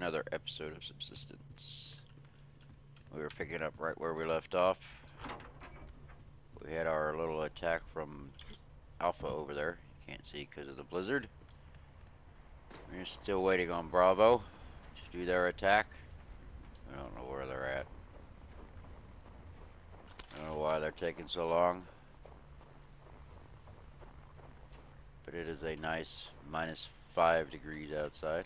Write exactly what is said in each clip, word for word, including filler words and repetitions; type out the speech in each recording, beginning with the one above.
another episode of Subsistence. We were picking up right where we left off. We had our little attack from Alpha over there. You can't see because of the blizzard. We're still waiting on Bravo to do their attack. I don't know where they're at. I don't know why they're taking so long. But it is a nice minus five degrees outside.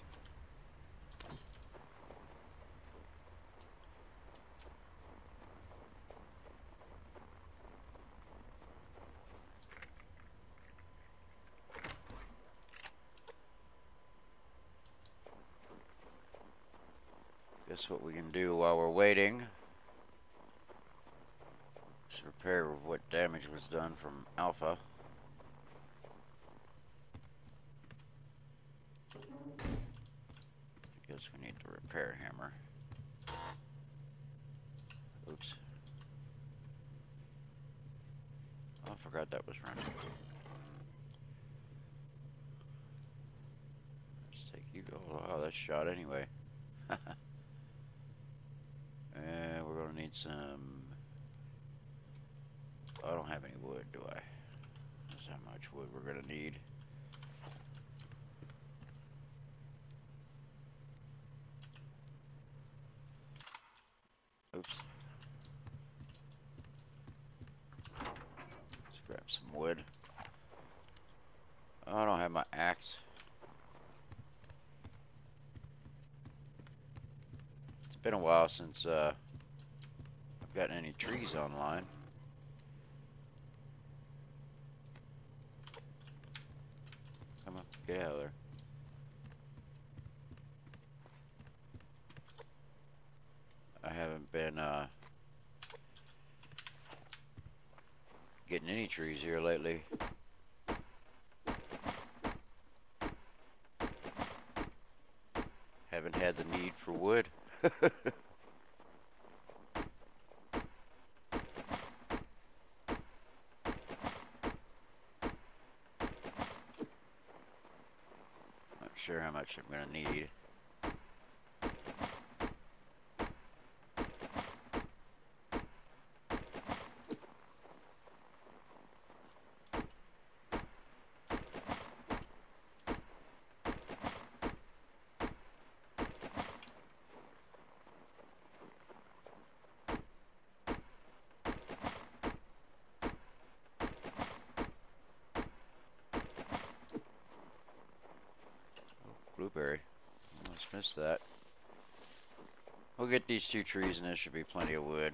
Guess what we can do while we're waiting is repair what damage was done from Alpha. I guess we need the repair hammer. Oops. Oh, I forgot that was running. Let's take you. Oh, wow, that's shot anyway. And we're gonna need some. I don't have any wood, do I? That's how much wood we're gonna need. Oops. Let's grab some wood. Oh, I don't have my axe. It's been a while since uh, I've gotten any trees online. Come on, get out of there. I haven't been uh, getting any trees here lately. Haven't had the need for wood. Not sure how much I'm gonna need. Blueberry. Almost missed that. We'll get these two trees and there should be plenty of wood.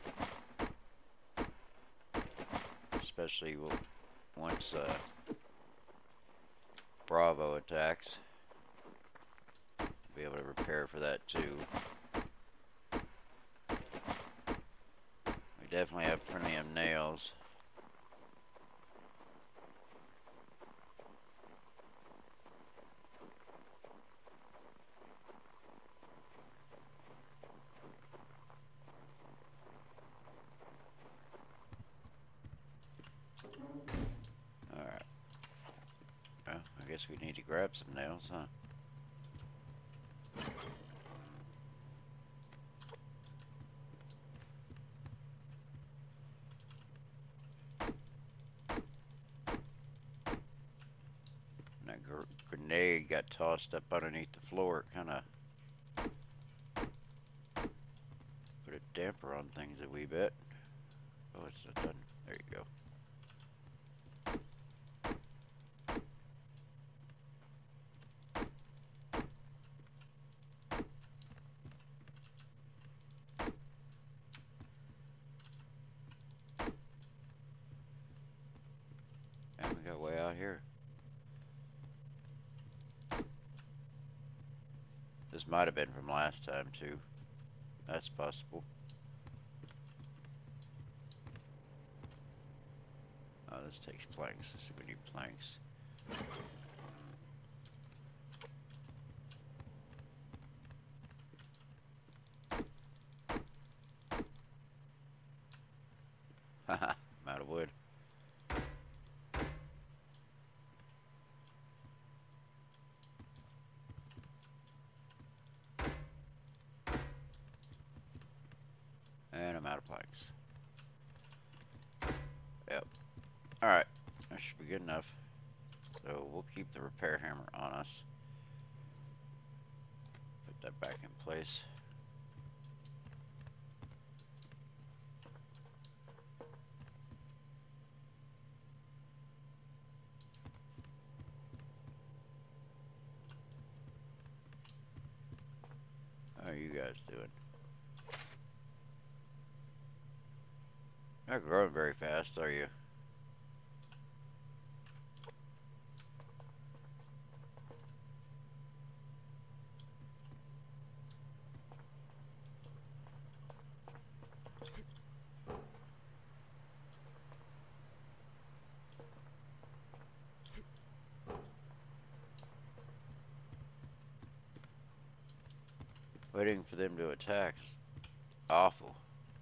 Especially we'll, once uh, Bravo attacks. Be able to repair for that too. We definitely have plenty of nails. Alright. Well, I guess we need to grab some nails, huh? That gr grenade got tossed up underneath the floor. It kind of put a damper on things a wee bit. Oh, it's not done. There you go. And we got way out here. This might have been from last time too. That's possible. Oh, this takes planks. So we need planks. Haha, I'm out of wood. And I'm out of planks. Yep. Alright. That should be good enough. So we'll keep the repair hammer on us. Put that back in place. How are you guys doing? Not growing very fast, are you? Waiting for them to attack. Awful.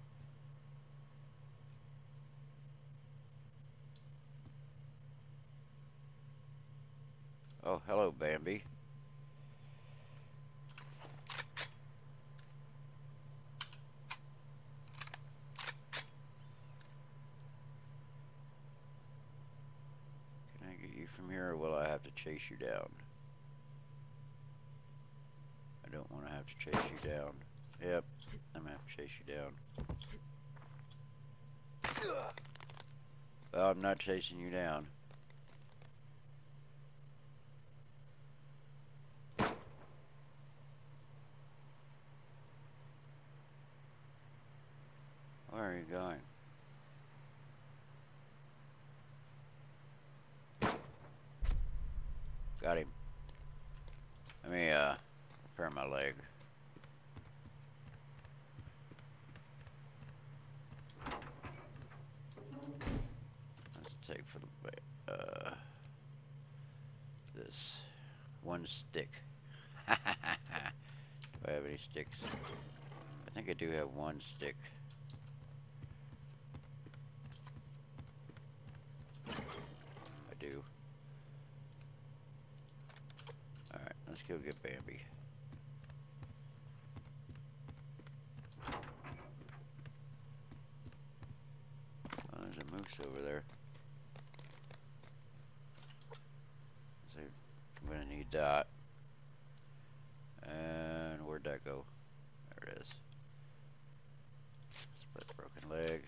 Oh, hello, Bambi. Can I get you from here, or will I have to chase you down? I don't want to have to chase you down. Yep, I'm gonna have to chase you down. Well, I'm not chasing you down. Where are you going? Got him. Let me, uh, repair my leg. Let's take for the, uh, this one stick. Do I have any sticks? I think I do have one stick. I do. Alright, let's go get Bambi. Oh, there's a moose over there. So I'm gonna need that. And where'd that go? There it is. Split broken leg.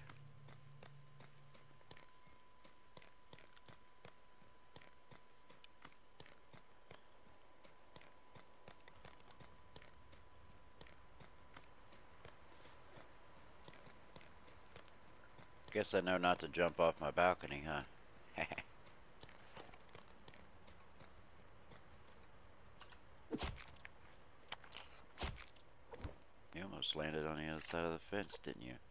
Guess I know not to jump off my balcony, huh? You almost landed on the other side of the fence, didn't you?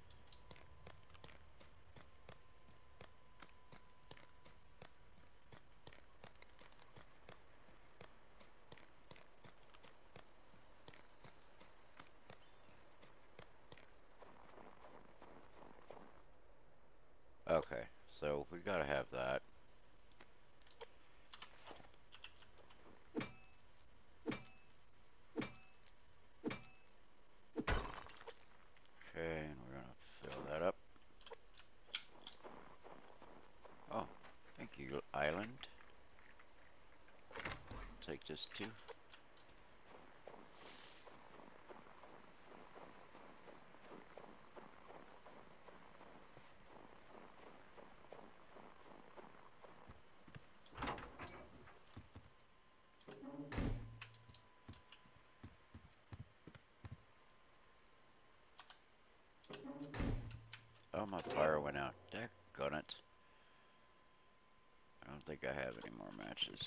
Okay, so we gotta have that. Okay, and we're gonna fill that up. Oh, thank you, island. Take this too. Oh, my fire went out. Daggone it. I don't think I have any more matches.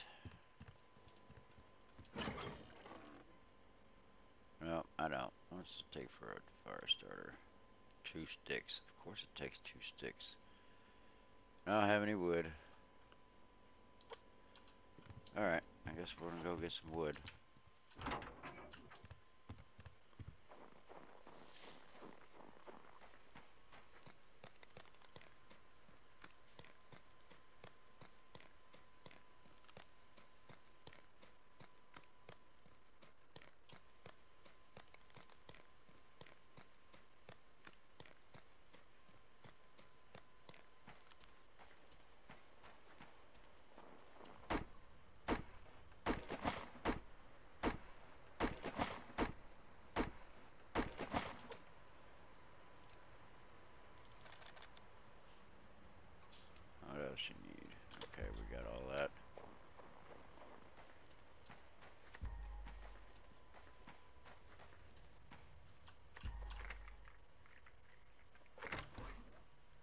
No, I don't. What's it take for a fire starter? Two sticks. Of course it takes two sticks. I don't have any wood. Alright, I guess we're gonna go get some wood.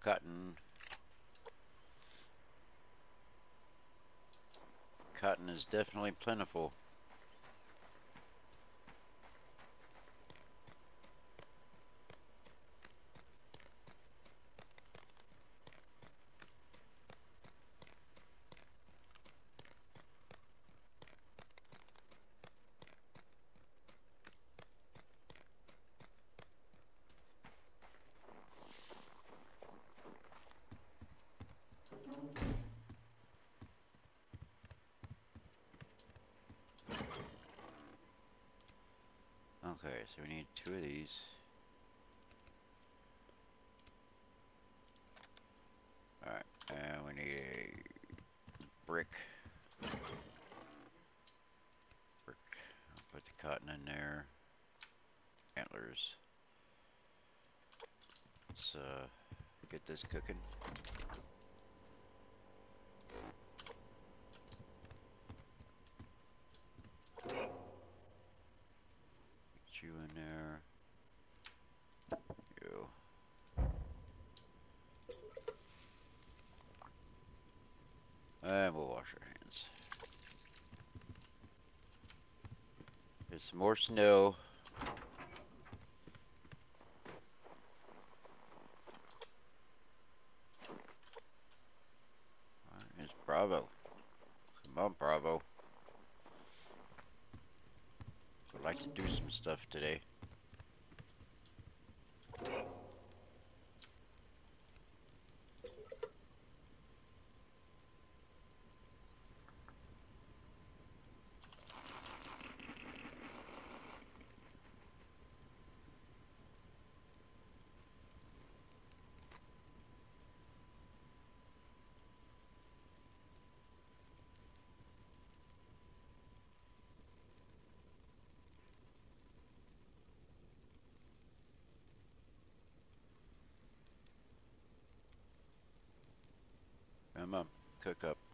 cotton. Cotton is definitely plentiful. Okay, so we need two of these. Alright, and we need a brick. Brick. I'll put the cotton in there. Antlers. Let's uh, get this cooking. Get you in there. You. And we'll wash our hands. There's some more snow. There's Bravo. Come on, Bravo. Would like to do some stuff today. Come on, cook up.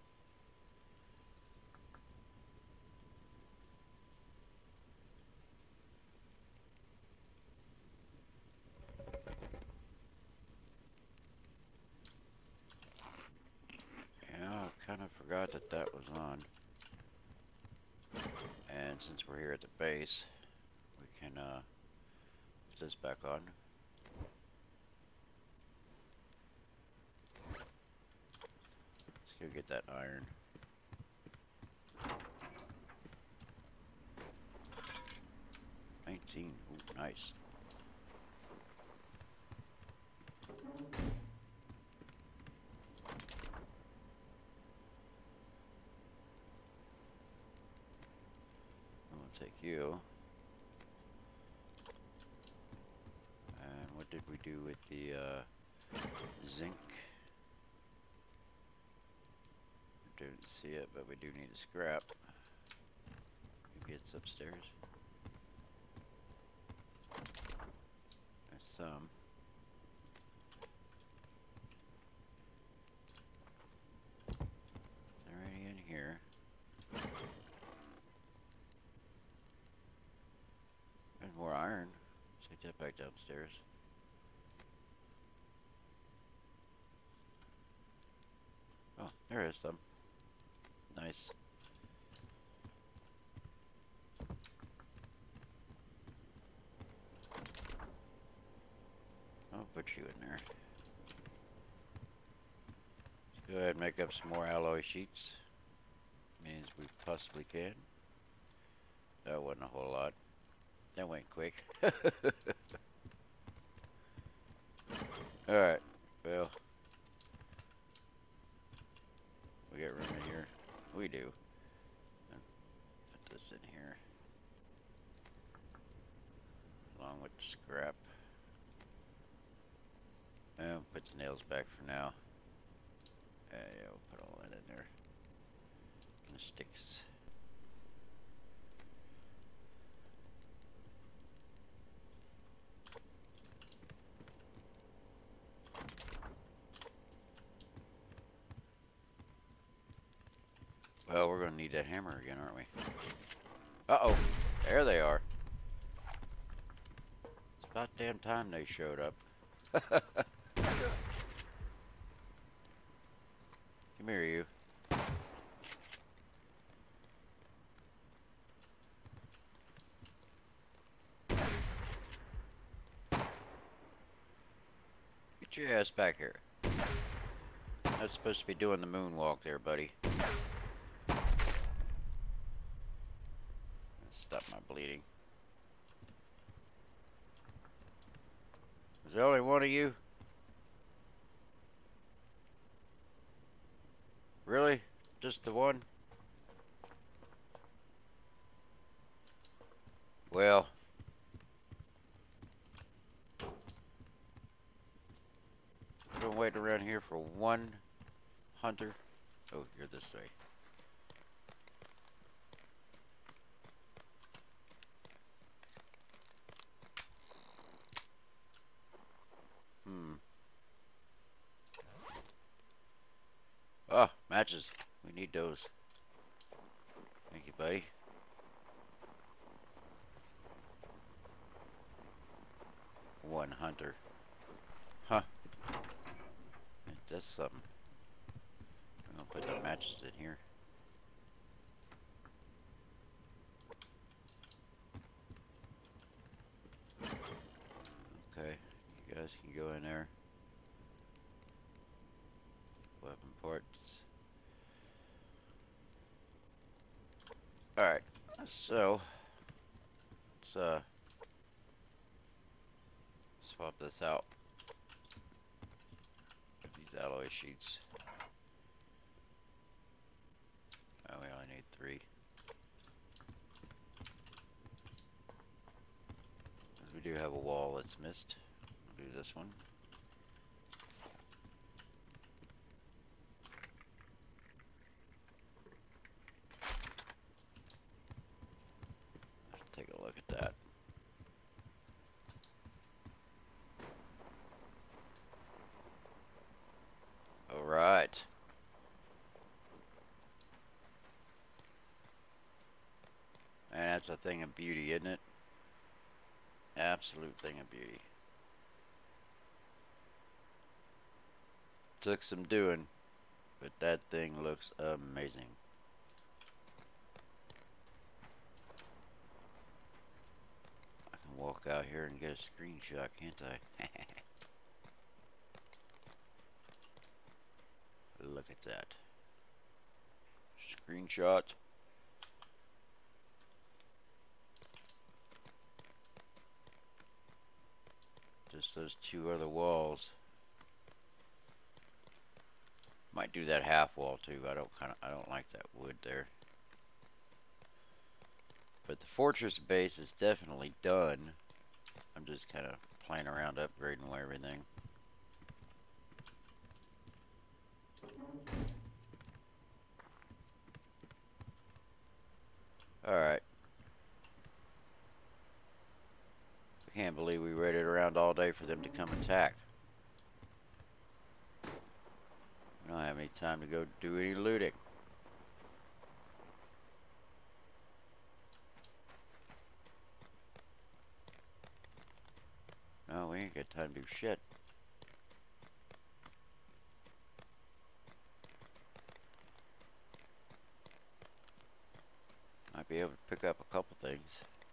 Yeah, I kind of forgot that that was on. And since we're here at the base, we can uh, put this back on. Let's go get that iron. nineteen, ooh, nice. We'll take you. And what did we do with the uh, zinc? I don't see it, but we do need a scrap. Maybe it's upstairs. There's some. Is there any in here? There's more iron. Let's take that back downstairs. Oh, there is some. Nice. I'll put you in there. Let's go ahead and make up some more alloy sheets. Means we possibly can. That wasn't a whole lot. That went quick. Alright, well. We got room in here? We do. Put this in here. Along with the scrap. And put the nails back for now. Uh, yeah, we'll put all that in there. And the sticks. Well, we're gonna need that hammer again, aren't we? Uh-oh, there they are. It's about damn time they showed up. Come here, you. Get your ass back here. Not supposed to be doing the moonwalk there, buddy. Stop my bleeding. Is there only one of you? Really? Just the one? Well. I've been waiting around here for one hunter. Oh, you're this way. Hmm. Oh, matches. We need those. Thank you, buddy. One hunter. Huh. That's something. I'm gonna put the matches in here. Okay, you guys can go in there. Weapon parts. Alright, so let's uh swap this out. These alloy sheets. Oh, we only need three. We do have a wall that's missed. We'll do this one. Let's take a look at that. Alright. And that's a thing of beauty, isn't it? Absolute thing of beauty. Took some doing, but that thing looks amazing. I can walk out here and get a screenshot, can't I? Look at that. Screenshot. Just those two other walls. Might do that half wall too. I don't kind of I don't like that wood there. But the fortress base is definitely done. I'm just kind of playing around upgrading everything. Alright. I can't believe we waited around all day for them to come attack. We don't have any time to go do any looting. No, we ain't got time to do shit. Might be able to pick up a couple things.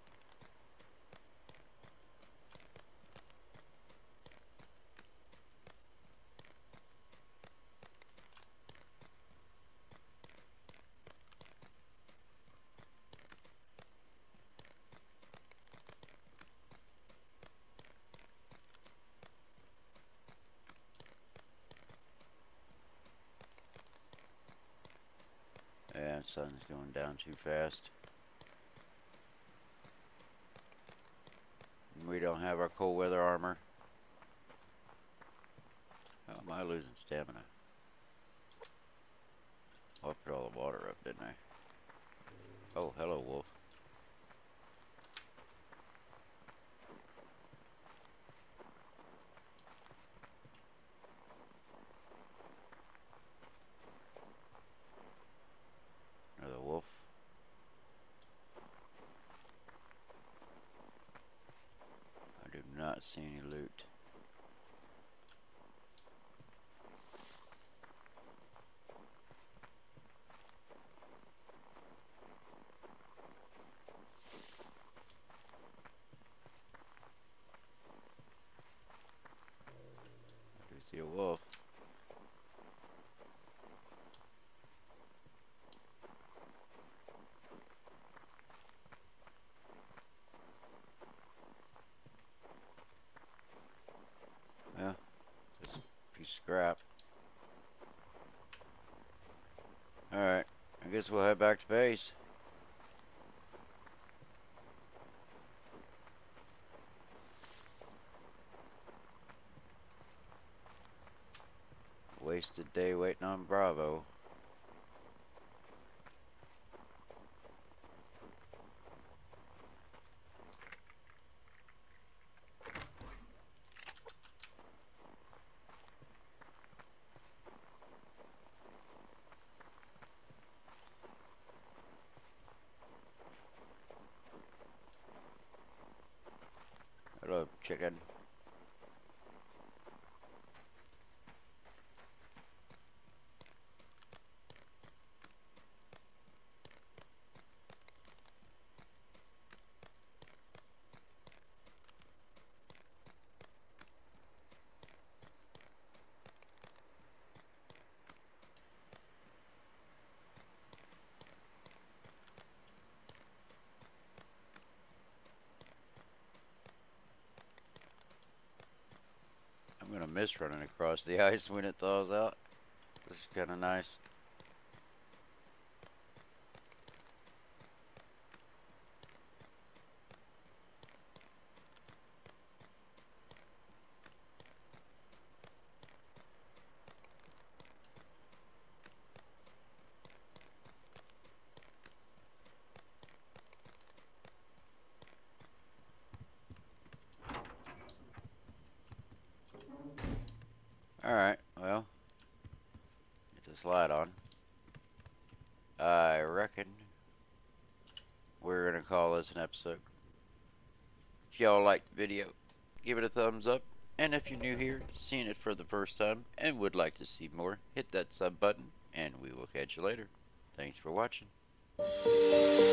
Yeah, sun's going down too fast. We don't have our cold weather armor. How am I losing stamina? Oh, I put all the water up, didn't I? Oh, hello, wolf. Another wolf. I do not see any loot. See a wolf. Yeah, just a piece of scrap. Alright, I guess we'll head back to base. Wasted day waiting on Bravo. Hello, chicken. I'm gonna miss running across the ice when it thaws out. This is kinda nice. Alright, well, get this light on. I reckon we're gonna call this an episode. If y'all liked the video, give it a thumbs up. And if you're new here, seeing it for the first time, and would like to see more, hit that sub button, and we will catch you later. Thanks for watching.